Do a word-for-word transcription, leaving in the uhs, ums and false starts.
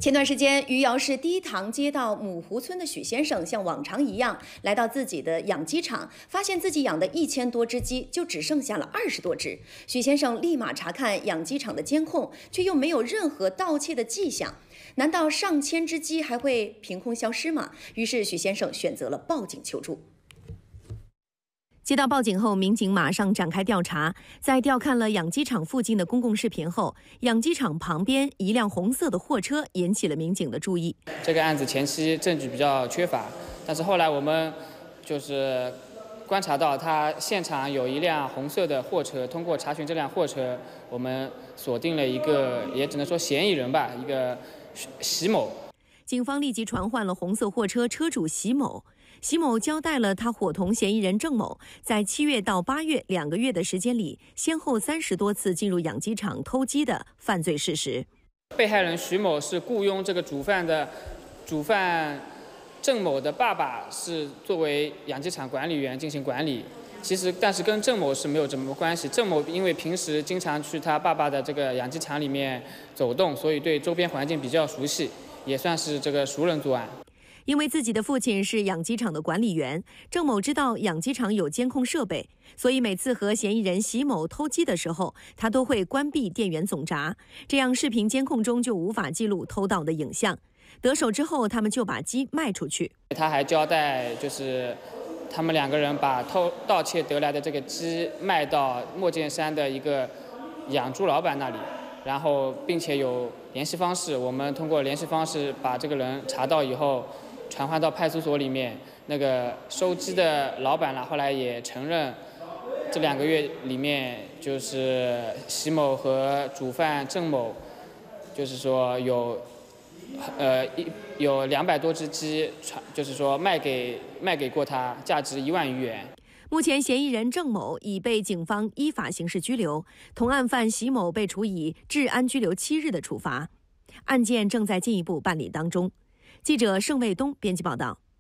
前段时间，余姚市第一塘街道母湖村的许先生像往常一样来到自己的养鸡场，发现自己养的一千多只鸡就只剩下了二十多只。许先生立马查看养鸡场的监控，却又没有任何盗窃的迹象。难道上千只鸡还会凭空消失吗？于是许先生选择了报警求助。 接到报警后，民警马上展开调查。在调看了养鸡场附近的公共视频后，养鸡场旁边一辆红色的货车引起了民警的注意。 这个案子前期证据比较缺乏，但是后来我们就是观察到，它现场有一辆红色的货车。通过查询这辆货车，我们锁定了一个，也只能说嫌疑人吧，一个席某。 警方立即传唤了红色货车车主席某。 席某交代了他伙同嫌疑人郑某在七月到八月两个月的时间里，先后三十多次进入养鸡场偷鸡的犯罪事实。 被害人徐某是雇佣这个主犯的主犯郑某的爸爸，是作为养鸡场管理员进行管理。其实，但是跟郑某是没有什么关系。郑某因为平时经常去他爸爸的这个养鸡场里面走动，所以对周边环境比较熟悉，也算是这个熟人作案。 因为自己的父亲是养鸡场的管理员，郑某知道养鸡场有监控设备，所以每次和嫌疑人席某偷鸡的时候，他都会关闭电源总闸，这样视频监控中就无法记录偷盗的影像。得手之后，他们就把鸡卖出去。 他还交代，就是他们两个人把偷盗窃得来的这个鸡卖到莫剑山的一个养猪老板那里，然后并且有联系方式，我们通过联系方式把这个人查到以后。 传唤到派出所里面，那个收鸡的老板呢，后来也承认，这两个月里面，就是席某和主犯郑某，就是说有，呃，一有两百多只鸡，传就是说卖给卖给过他，价值一万余元。 目前，嫌疑人郑某已被警方依法刑事拘留，同案犯席某被处以治安拘留七日的处罚，案件正在进一步办理当中。 记者盛卫东编辑报道。